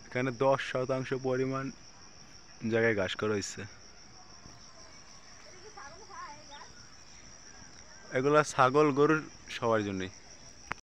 এখানে 10% পরিমাণ জায়গায় ঘাস করা হয়েছে। এগুলা ছাগল গরুর সবার জন্যই।